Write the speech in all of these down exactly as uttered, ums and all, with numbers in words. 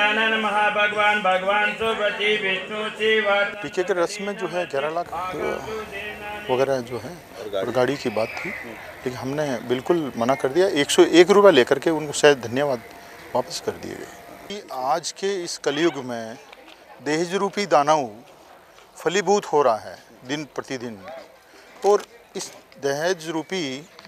गजानन महाभगवान भगवान सुपति विष्णु शिव। टीके के रस्म में जो है ग्यारह लाख वगैरह जो है और गाड़ी की बात थी, लेकिन हमने बिल्कुल मना कर दिया। एक सौ एक रुपये लेकर के उनको शायद धन्यवाद वापस कर दिए गए। आज के इस कलयुग में दहेज रूपी दानव फलीभूत हो रहा है दिन प्रतिदिन, और इस दहेज रूपी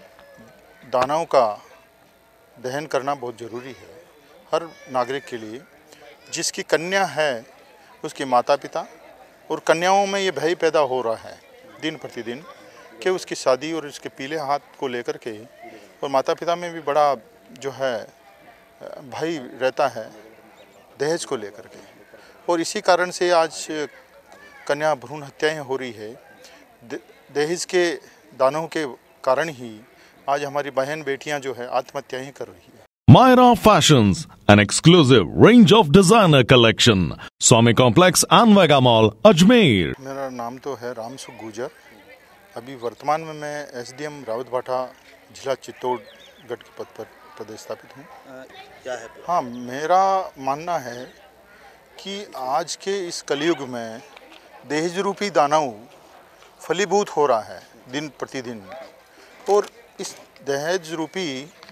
दानव का दहन करना बहुत ज़रूरी है हर नागरिक के लिए। जिसकी कन्या है उसके माता पिता और कन्याओं में ये भय पैदा हो रहा है दिन प्रतिदिन कि उसकी शादी और उसके पीले हाथ को लेकर के, और माता पिता में भी बड़ा जो है भय रहता है दहेज को लेकर के, और इसी कारण से आज कन्या भ्रूण हत्याएं हो रही है। दहेज के दानों के कारण ही आज हमारी बहन बेटियां जो है आत्महत्याएं कर रही है। Myra Fashions, an exclusive range of designer collection. Swami Complex and Vega Mall, Ajmer. मेरा नाम तो है रामसुख गुजर। अभी वर्तमान में मैं एसडीएम रावत भाटा जिला चित्तौड़गढ़ के पद पर पदस्थापित हूँ। क्या है? हाँ, मेरा मानना है कि आज के इस कलयुग में दहेज रूपी दानव फलीभूत हो रहा है दिन प्रतिदिन, और इस दहेज रूपी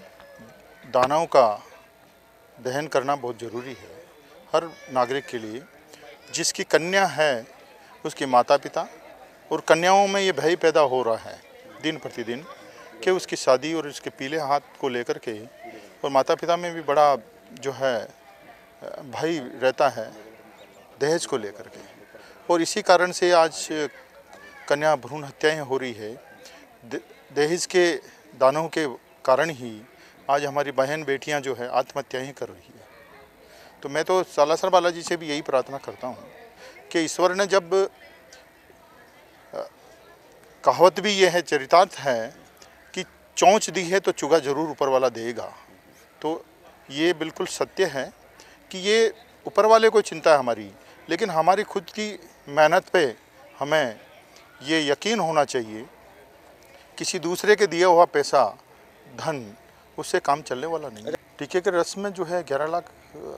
दानव का दहन करना बहुत ज़रूरी है हर नागरिक के लिए। जिसकी कन्या है उसके माता पिता और कन्याओं में ये भय पैदा हो रहा है दिन प्रतिदिन कि उसकी शादी और उसके पीले हाथ को लेकर के, और माता पिता में भी बड़ा जो है भय रहता है दहेज को लेकर के, और इसी कारण से आज कन्या भ्रूण हत्याएं हो रही है। दहेज के दानों के कारण ही आज हमारी बहन बेटियां जो है आत्महत्याएं कर रही है। तो मैं तो सालासर बालाजी से भी यही प्रार्थना करता हूं कि ईश्वर ने जब कहावत भी ये है, चरितार्थ है कि चोंच दी है तो चुगा जरूर ऊपर वाला देगा। तो ये बिल्कुल सत्य है कि ये ऊपर वाले को चिंता है हमारी, लेकिन हमारी खुद की मेहनत पे हमें ये यकीन होना चाहिए किसी दूसरे के दिया हुआ पैसा धन उससे काम चलने वाला नहीं। टीके के रस्म में जो है ग्यारह लाख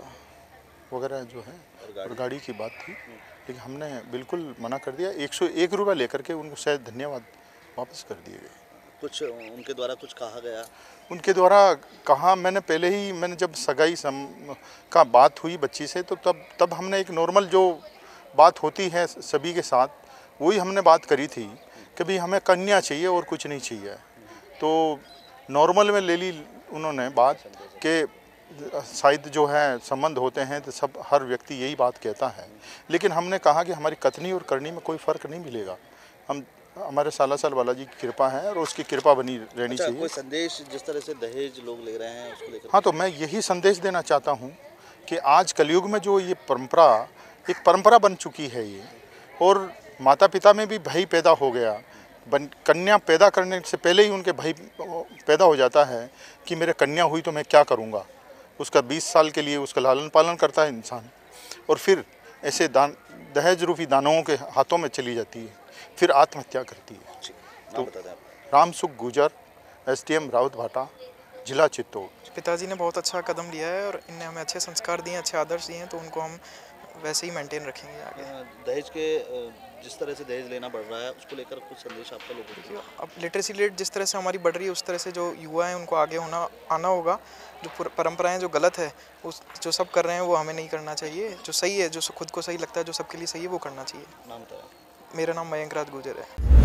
वगैरह जो है और गाड़ी की बात थी, लेकिन हमने बिल्कुल मना कर दिया। एक सौ एक रुपये लेकर के उनको शायद धन्यवाद वापस कर दिए गए। कुछ उनके द्वारा कुछ कहा गया? उनके द्वारा कहा, मैंने पहले ही मैंने जब सगाई सम का बात हुई बच्ची से, तो तब तब हमने एक नॉर्मल जो बात होती है सभी के साथ वही हमने बात करी थी कि भाई हमें कन्या चाहिए और कुछ नहीं चाहिए। तो नॉर्मल में ले ली उन्होंने बात कि शायद जो है संबंध होते हैं तो सब हर व्यक्ति यही बात कहता है, लेकिन हमने कहा कि हमारी कथनी और करनी में कोई फ़र्क नहीं मिलेगा। हम हमारे सालासर बालाजी की कृपा है और उसकी कृपा बनी रहनी अच्छा, चाहिए। कोई संदेश जिस तरह से दहेज लोग ले रहे हैं उसको लेकर? हाँ, तो मैं यही संदेश देना चाहता हूँ कि आज कलयुग में जो ये परंपरा एक परंपरा बन चुकी है ये, और माता पिता में भी भय पैदा हो गया। बन कन्या पैदा करने से पहले ही उनके भय पैदा हो जाता है कि मेरे कन्या हुई तो मैं क्या करूँगा। उसका बीस साल के लिए उसका लालन पालन करता है इंसान, और फिर ऐसे दान दहेज रूपी दानवों के हाथों में चली जाती है, फिर आत्महत्या करती है। तो रामसुख गुजर, एसडीएम रावत भाटा, जिला चित्तौड़। पिताजी ने बहुत अच्छा कदम लिया है और इनने हमें अच्छे संस्कार दिए, अच्छे आदर्श दिए हैं, तो उनको हम वैसे ही मेंटेन रखेंगे आगे। दहेज के जिस तरह से दहेज लेना बढ़ रहा है उसको लेकर कुछ संदेश आपका लोगों को? अब लिटरेसी रेट जिस तरह से हमारी बढ़ रही है उस तरह से जो युवा हैं उनको आगे होना आना होगा। जो परंपराएं जो गलत है उस जो सब कर रहे हैं वो हमें नहीं करना चाहिए। जो सही है, जो खुद को सही लगता है, जो सबके लिए सही है वो करना चाहिए। नाम बताया? मेरा नाम मयंक राज गुजर है।